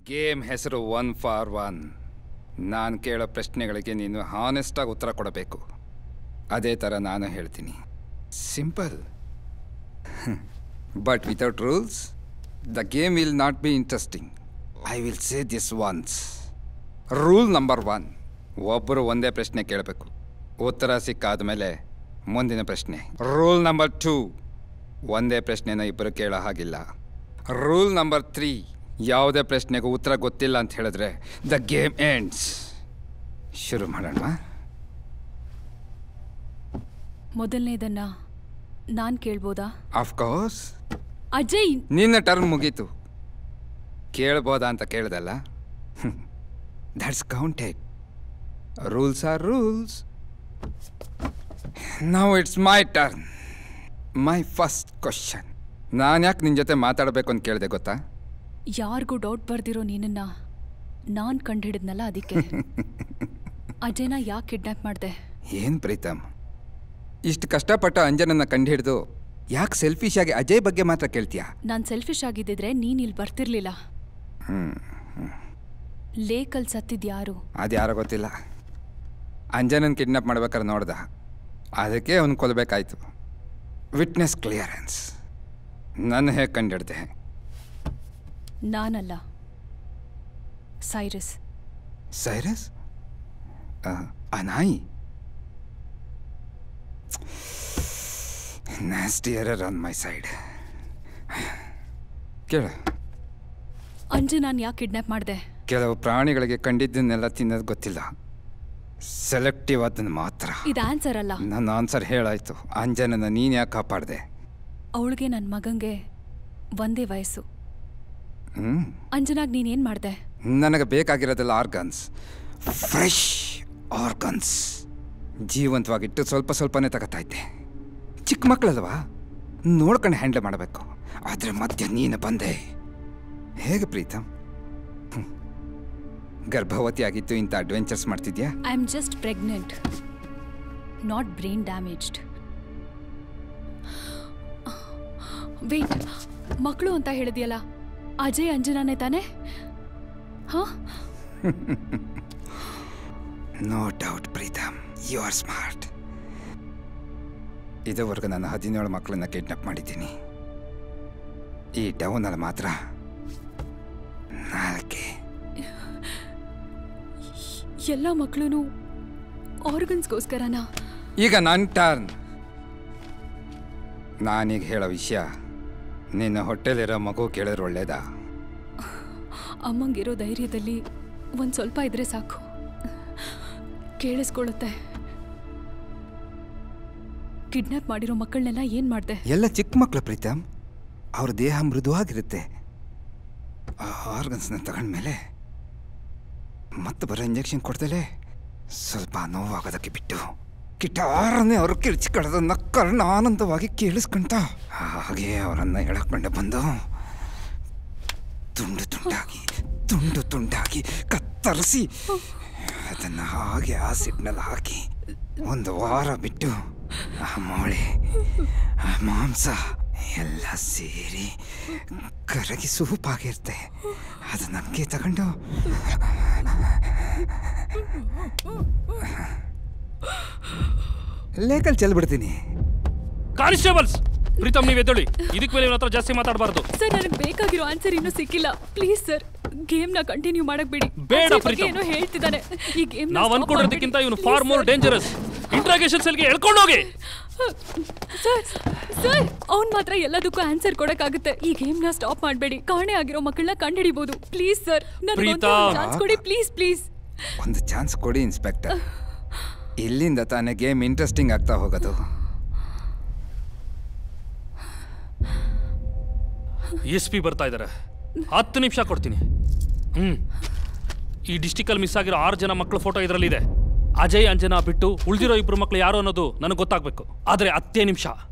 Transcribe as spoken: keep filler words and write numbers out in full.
Game ಹೆಸರು one for one. ನಾನು ಕೇಳೋ ಪ್ರಶ್ನೆಗಳಿಗೆ ನೀನು ಹಾನೆಸ್ಟಾಗಿ ಉತ್ತರ ಕೊಡಬೇಕು. ಅದೇ ಥರ ನಾನು ಹೇಳ್ತೀನಿ. Simple. But without rules the game will not be interesting. I will say this once. Rule number one, ಒಬ್ಬರು ಒಂದೇ ಪ್ರಶ್ನೆ ಕೇಳಬೇಕು. ಉತ್ತರ ಸಿಕ್ಕಾದ ಮೇಲೆ ಮುಂದಿನ ಪ್ರಶ್ನೆ. ರೂಲ್ ನಂಬರ್ ಟೂ, ಒಂದೇ ಪ್ರಶ್ನೆನ ಇಬ್ಬರು ಕೇಳೋ ಹಾಗಿಲ್ಲ. ರೂಲ್ ನಂಬರ್ ತ್ರೀ, ಯಾವುದೇ ಪ್ರಶ್ನೆಗೂ ಉತ್ತರ ಗೊತ್ತಿಲ್ಲ ಅಂತ ಹೇಳಿದ್ರೆ ದ ಗೇಮ್ ಎಂಡ್ಸ್. ಶುರು ಮಾಡೋಣ. ಮೊದಲನೇದನ್ನ ನಾನು ಕೇಳ್ಬೋದಾ? ಆಫ್ಕೋರ್ಸ್. ಅಜಯ್, ನಿನ್ನ ಟರ್ನ್ ಮುಗೀತು. ಕೇಳ್ಬೋದಾ ಅಂತ ಕೇಳ್ದಲ್ಲ, that's counted. Rules are rules. Now it's my turn. My first question. ನಾನು ಯಾಕೆ ನಿನ್ನ ಜೊತೆ ಮಾತಾಡಬೇಕು ಅಂತ ಕೇಳಿದೆ ಗೊತ್ತಾ? ಯಾರಿಗೂ ಡೌಟ್ ಬರ್ದಿರೋ ನೀನನ್ನ ನಾನು ಕಂಡುಹಿಡಿದ್ನಲ್ಲ, ಅದಕ್ಕೆ. ಅಜಯ್ನ ಯಾಕೆ ಕಿಡ್ನಾಪ್ ಮಾಡಿದೆ? ಏನು ಪ್ರೀತಮ್, ಇಷ್ಟು ಕಷ್ಟಪಟ್ಟು ಅಂಜನನ್ನ ಕಂಡುಹಿಡಿದು ಯಾಕೆ ಸೆಲ್ಫಿಶ್ ಆಗಿ ಅಜಯ್ ಬಗ್ಗೆ ಮಾತ್ರ ಕೇಳ್ತೀಯಾ? ನಾನು ಸೆಲ್ಫಿಶ್ ಆಗಿದ್ದಿದ್ರೆ ನೀನು ಇಲ್ಲಿ ಬರ್ತಿರ್ಲಿಲ್ಲ. ಲೇಕಲ್ಲಿ ಸತ್ತಿದ್ಯಾರು? ಅದು ಯಾರೋ ಗೊತ್ತಿಲ್ಲ. ಅಂಜನನ್ ಕಿಡ್ನಾಪ್ ಮಾಡ್ಬೇಕಾದ್ರೆ ನೋಡ್ದ, ಅದಕ್ಕೆ ಅವನು ಕೊಲ್ಲಬೇಕಾಯ್ತು. Witness clearance. ನಾನು ಹೇಗೆ ಕಂಡಿಡ್ದೆ? ನಾನಲ್ಲ, ಸೈರಸ್. ಸೈರಸ್? ಆ ನಾಯಿ? Nasty error on my side. ಕೇಳು. ಅಂಜನಾನ್ ಯಾಕೆ ಕಿಡ್ನಾಪ್ ಮಾಡಿದೆ? ಕೆಲವು ಪ್ರಾಣಿಗಳಿಗೆ ಕಂಡಿದ್ದನ್ನೆಲ್ಲ ತಿನ್ನೋದು ಗೊತ್ತಿಲ್ಲ, ಸೆಲೆಕ್ಟಿವ್ ಅದನ್ನು ಮಾತ್ರ. ಇದು ಆನ್ಸರ್ ಅಲ್ಲ. ನನ್ನ ಆನ್ಸರ್ ಹೇಳಾಯ್ತು. ಅಂಜನನ ನೀನು ಯಾಕೆ ಕಾಪಾಡಿದೆ? ಅವಳಿಗೆ ನನ್ನ ಮಗಂಗೆ ಒಂದೇ ವಯಸ್ಸು. ಹ್ಞೂ. ಅಂಜನಾಗ್ ನೀನೇನು ಮಾಡಿದೆ? ನನಗೆ ಬೇಕಾಗಿರೋದೆಲ್ಲ ಆರ್ಗನ್ಸ್, ಫ್ರೆಶ್ ಆರ್ಗನ್ಸ್. ಜೀವಂತವಾಗಿಟ್ಟು ಸ್ವಲ್ಪ ಸ್ವಲ್ಪನೇ ತಗೋತಾ ಇದ್ದೆ. ಚಿಕ್ಕ ಮಕ್ಕಳಲ್ವಾ, ನೋಡ್ಕೊಂಡು ಹ್ಯಾಂಡಲ್ ಮಾಡಬೇಕು. ಆದರೆ ಮಧ್ಯ ನೀನು ಬಂದೆ. ಹೇಗೆ ಪ್ರೀತಮ್? ಗರ್ಭವತಿ ಆಗಿತ್ತು ಇಂಥ ಅಡ್ವೆಂಚರ್ಸ್ ಮಾಡ್ತಿದ್ಯಾ? I am just pregnant, not brain damaged. Wait, ಮಕ್ಕಳು ಅಂತ ಹೇಳಿದ್ಯಲ್ಲ, ಅಜಯ್ ಅಂಜನಾನೇ ತಾನೆ? ಹಾ? No doubt Preetam, you are smart. ಇದುವರೆಗೂ ನಾನು ಹದಿನೇಳು ಮಕ್ಕಳನ್ನ ಕಿಡ್ನಾಪ್ ಮಾಡಿದ್ದೀನಿ. ಈ ಟೌನಲ್ಲಿ ಮಾತ್ರ ನಾಲ್ಕೆ. ಎಲ್ಲ ಮಕ್ಕಳು ಆರ್ಗನ್ಸ್ಗೋಸ್ಕರನಾ? ಈಗ ನನ್ನ ಟರ್ನ್. ನಾನೀಗ ಹೇಳೋ ವಿಷಯ ನಿನ್ನ ಹೊಟ್ಟೆಲಿರೋ ಮಗು ಕೇಳಿದ್ರೆ ಒಳ್ಳೇದಾ? ಅಮ್ಮಂಗಿರೋ ಧೈರ್ಯದಲ್ಲಿ ಒಂದು ಸ್ವಲ್ಪ ಇದ್ರೆ ಸಾಕು, ಕೇಳಿಸ್ಕೊಳ್ಳುತ್ತೆ. ಕಿಡ್ನಾಪ್ ಮಾಡಿರೋ ಮಕ್ಕಳನ್ನೆಲ್ಲ ಏನು ಮಾಡಿದೆ? ಎಲ್ಲ ಚಿಕ್ಕ ಮಕ್ಕಳು ಪ್ರೀತಮ್. ಅವ್ರ ದೇಹ ಮೃದುವಾಗಿರುತ್ತೆ. ಆ ಆರ್ಗನ್ಸ್ನ ತಗೊಂಡ್ಮೇಲೆ ಮತ್ತೆ ಬರೋ ಇಂಜೆಕ್ಷನ್ ಕೊಡ್ದಲೇ ಸ್ವಲ್ಪ ನೋವಾಗೋದಕ್ಕೆ ಬಿಟ್ಟು ಗಿಟಾರನ್ನೇ ಅವರು ಕಿರ್ಚಿಕೊಳ್ಳೋದನ್ನ ಕರ್ಣ ಆನಂದವಾಗಿ ಕೇಳಿಸ್ಕೊಂಡ. ಹಾಗೆ ಅವರನ್ನ ಎಳಕೊಂಡು ಬಂದು ತುಂಡು ತುಂಡಾಗಿ ತುಂಡು ತುಂಡಾಗಿ ಕತ್ತರಿಸಿ ಅದನ್ನು ಹಾಗೆ ಆಸಿಡ್ನಲ್ಲಿ ಹಾಕಿ ಒಂದು ವಾರ ಬಿಟ್ಟು ಆ ಮೂಳೆ ಆ ಮಾಂಸ ಎಲ್ಲ ಸೇರಿ ಕರಗಿ ಸೂಪಾಗಿರುತ್ತೆ. ಅದು ನನಗೆ ತಗೊಂಡು ಲೇಕಲ್ಲಿ ಚೆಲ್ಬಿಡ್ತೀನಿ. ಕಾನ್ಸ್ಟೇಬಲ್ಸ್, ಪ್ರೀತಮ್ ನೀವು ಎದ್ದೇಳಿ. ಇದಕ್ಕೆ ಮೇಲೆ ಇವನ ಹತ್ರ ಜಾಸ್ತಿ ಮಾತಾಡಬಾರ್ದು. ಸರ್, ನನಗೆ ಬೇಕಾಗಿರೋ ಆನ್ಸರ್ ಇನ್ನೂ ಸಿಕ್ಕಿಲ್ಲ. ಪ್ಲೀಸ್ ಸರ್, ಗೇಮ್ ನ ಕಂಟಿನ್ಯೂ ಮಾಡಕ್ ಬಿಡಿ. ಬೇಡ ಪ್ರೀತಮ್, ಏನೋ ಹೇಳ್ತಿದ್ದಾನೆ. ಈ ಗೇಮ್ ನಾವು ಅನ್ಕೊಂಡಿರೋದಕ್ಕಿಂತ ಇವನು ಫಾರ್ ಮೋರ್ ಡೇಂಜರಸ್. ಇಂಟ್ರಾಗೇಷನ್ ಸೆಲ್ಗೆ ಎಳ್ಕೊಂಡು ಹೋಗಿ. ಸರ್ ಸರ್ ಅವ್ನು ಮಾತ್ರ ಎಲ್ಲದಕ್ಕೂ ಆನ್ಸರ್ ಕೊಡಕ್ಕಾಗುತ್ತೆ. ಈ ಗೇಮ್ ನ ಸ್ಟಾಪ್ ಮಾಡಬೇಡಿ. ಕಾಣೆ ಆಗಿರೋ ಮಕ್ಕಳನ್ನ ಕಂಡುಹಿಡಿಬಹುದು. ಪ್ಲೀಸ್ ಸರ್, ನನಗೆ ಒಂದು ಚಾನ್ಸ್ ಕೊಡಿ. ಪ್ಲೀಸ್ ಪ್ಲೀಸ್ ಒಂದು ಚಾನ್ಸ್ ಕೊಡಿ ಇನ್ಸ್ಪೆಕ್ಟರ್. ಇಲ್ಲಿಂದ ತಾನೇ ಗೇಮ್ ಇಂಟ್ರೆಸ್ಟಿಂಗ್ ಆಗ್ತಾ ಹೋಗೋದು. ಎಸ್ ಪಿ ಬರ್ತಾ ಇದ್ದಾರೆ. ಹತ್ತು ನಿಮಿಷ ಕೊಡ್ತೀನಿ. ಹ್ಮ್ ಈ ಡಿಸ್ಟಿಕಲ್ಲಿ ಮಿಸ್ ಆಗಿರೋ ಆರು ಜನ ಮಕ್ಕಳ ಫೋಟೋ ಇದರಲ್ಲಿದೆ. ಅಜಯ್ ಅಂಜನಾ ಬಿಟ್ಟು ಉಳಿದಿರೋ ಇಬ್ರು ಮಕ್ಕಳು ಯಾರು ಅನ್ನೋದು ನನಗೆ ಗೊತ್ತಾಗಬೇಕು. ಆದರೆ ಹತ್ತೇ ನಿಮಿಷ.